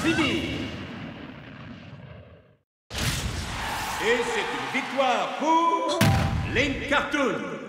fini. Et c'est une victoire pour Link Cartoon.